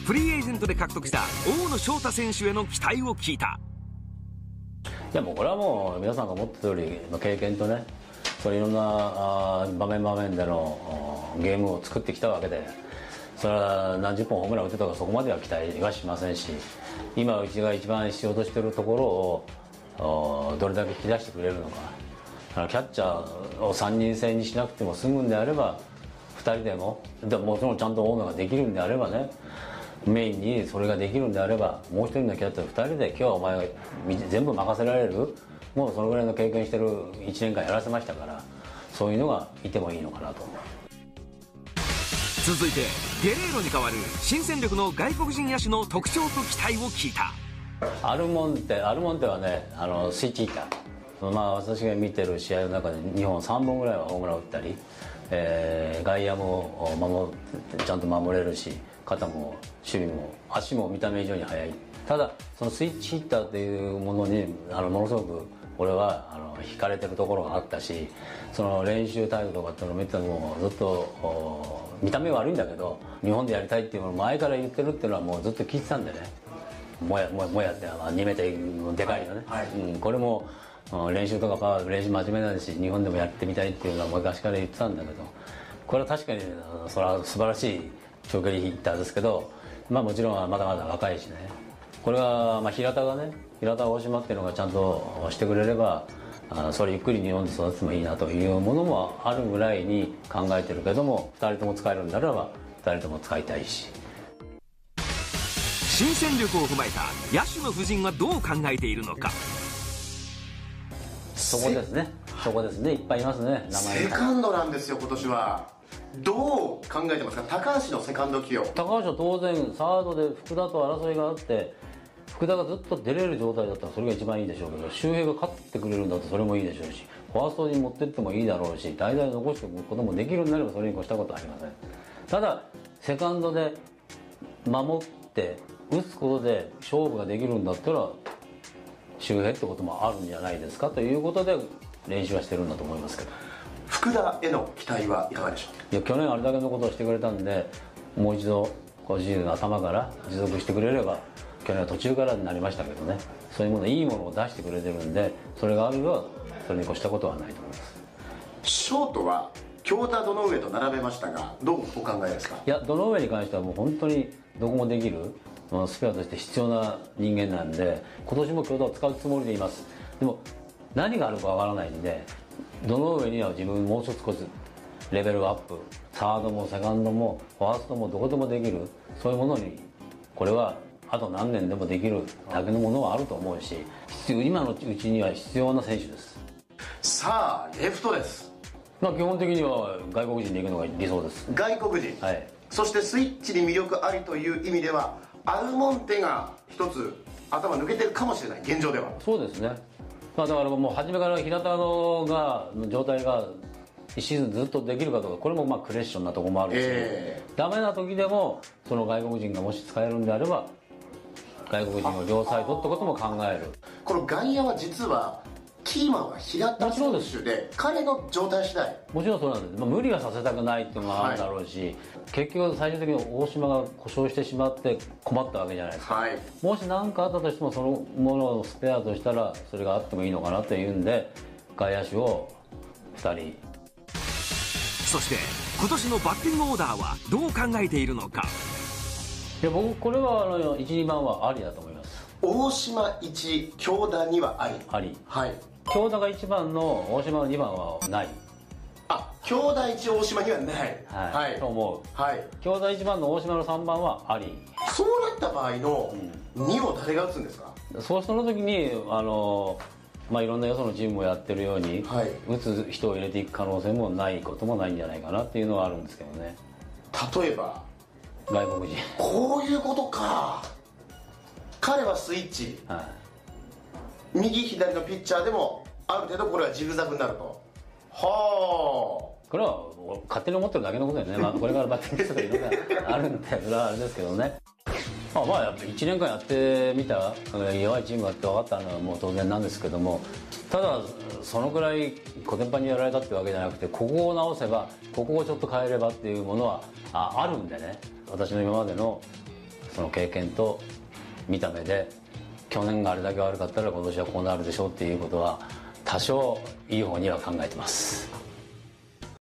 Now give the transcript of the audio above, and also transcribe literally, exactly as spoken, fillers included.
フリーエージェントで獲得した大野翔太選手への期待を聞いた。 いやもうこれはもう皆さんが思ってた通り経験とね、それいろんなあ場面場面でのゲームを作ってきたわけで、それは何十本ホームラン打ってたかそこまでは期待はしませんし、今うちが一番必要としているところをどれだけ引き出してくれるのか。だからキャッチャーをさんにん制にしなくても済むんであれば、ふたりでもでもちろんちゃんと大野ができるんであればね、メインにそれができるんであれば、もう一人のキャッチャーふたりで今日はお前が全部任せられる、もうそのぐらいの経験してるいちねんかんやらせましたから、そういうのがいてもいいのかなと思う。 続いてゲレーロに代わる新戦力の外国人野手の特徴と期待を聞いた。 アルモンテアルモンテはね、あのスイッチヒッター、まあ、私が見てる試合の中でにほんさんぼんぐらいはホームラン打ったり、えー、外野も守ちゃんと守れるし、肩も守備も足も見た目以上に速い。ただそのスイッチヒッターっていうものにあのものすごく俺はあの惹かれてるところがあったし、その練習態度とかっていうのを見てたのもずっと見た目悪いんだけど日本でやりたいっていうのを前から言ってるっていうのはもうずっと聞いてたんでね。もやもやもやってにメートルでかいよね、はいはい、うん、これも練習とかパワー練習真面目なんし日本でもやってみたいっていうのは昔から言ってたんだけど、これは確かにそれは素晴らしい長距離ヒッターですけど、まあもちろんまだまだ若いしね、これはまあ平田がね、平田大島っていうのがちゃんとしてくれれば、あそれゆっくり日本で育ててもいいなというものもあるぐらいに考えてるけども、ふたりとも使えるんであればふたりとも使いたいし。 新戦力を踏まえた野手の布陣はどう考えているのか。 そこですね、そこですね、いっぱいいますね、名前。 セカンドなんですよ今年は。どう考えてますか、高橋のセカンド起用。 高橋は当然サードで福田と争いがあって、福田がずっと出れる状態だったらそれが一番いいでしょうけど、周平が勝ってくれるんだとそれもいいでしょうし、ファーストに持ってってもいいだろうし、代打で残しておくこともできるようになればそれに越したことはありません。ただセカンドで守って打つことで勝負ができるんだったら周平ってこともあるんじゃないですかということで練習はしてるんだと思いますけど。 福田への期待はいかがでしょう。 いや去年あれだけのことをしてくれたんで、もう一度今シーズンの頭から持続してくれれば、去年は途中からになりましたけどね、そういうものいいものを出してくれてるんで、それがあればそれに越したことはないと思います。 ショートは京田堂上と並べましたがどうお考えですか。 いや堂上に関してはもう本当にどこもできるスペアとして必要な人間なんで、今年も京田を使うつもりでいます。でも何があるかわからないんで、堂上には自分もう一つ少しレベルアップ、サードもセカンドもファーストもどこでもできる、そういうものにこれはあと何年でもできるだけのものはあると思うし、今のうちには必要な選手です。 さあレフトです。 まあ基本的には外国人で行くのが理想です。 外国人、 はい、 そしてスイッチに魅力ありという意味ではアルモンテが一つ頭抜けてるかもしれない、現状では。 そうですね、まあ、だからもう初めから平田のが状態がいちシーズンずっとできるかどうか、これもまあクレッションなところもあるし、えー、ダメな時でもその外国人がもし使えるんであれば外国人を両サイドってことも考える。 この外野は実はキーマンは平田選手で、彼の状態次第。 もちろんそうなんです、まあ、無理はさせたくないっていうのもあるだろうし、はい、結局最終的に大島が故障してしまって困ったわけじゃないですか、はい、もし何かあったとしてもそのものをスペアとしたらそれがあってもいいのかなというんで外野手をふたり。 そして今年のバッティングオーダーはどう考えているのか。 いや僕これはあのいち、にばんはありだと思います。 大島いち、京田にはあり。 あり、 はい。 京田がいちばんの大島のにばんはない。 あ、京田いち大島にはない。 はい、はい、と思う。 はい。 京田いちばんの大島のさんばんはあり。 そうなった場合のにを誰が打つんですか。 うん、そうその時にあのまあいろんなよそのチームもやってるように、はい、打つ人を入れていく可能性もないこともないんじゃないかなっていうのはあるんですけどね。 例えば外国人。 こういうことか。彼はスイッチ、はい、右左のピッチャーでもある程度これはジグザグになると。はあ、 これは勝手に思ってるだけのことだよね、まあ、これからバッティングしたらいろいろあるんでそれはあれですけどね。まあ、まあやっぱいちねんかんやってみた弱いチームがあって分かったのはもう当然なんですけども、ただそのくらいコテンパンにやられたってわけじゃなくて、ここを直せばここをちょっと変えればっていうものは あ, あるんでね。私の今までのこの経験と見た目で去年があれだけ悪かったら今年はこうなるでしょうっていうことは多少いい方には考えてます。